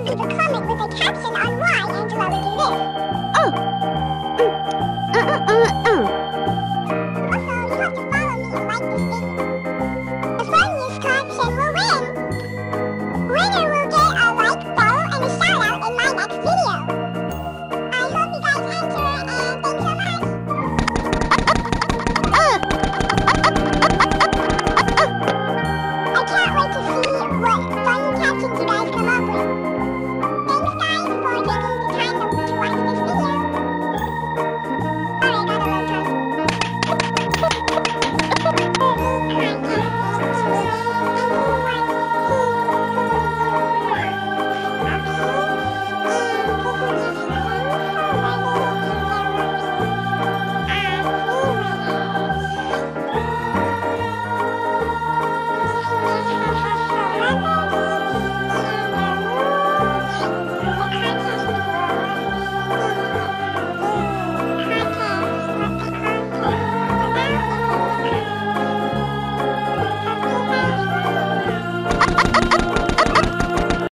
leave a comment with a caption on why Angela would do this. Oh. Also, you have to follow me and like this video.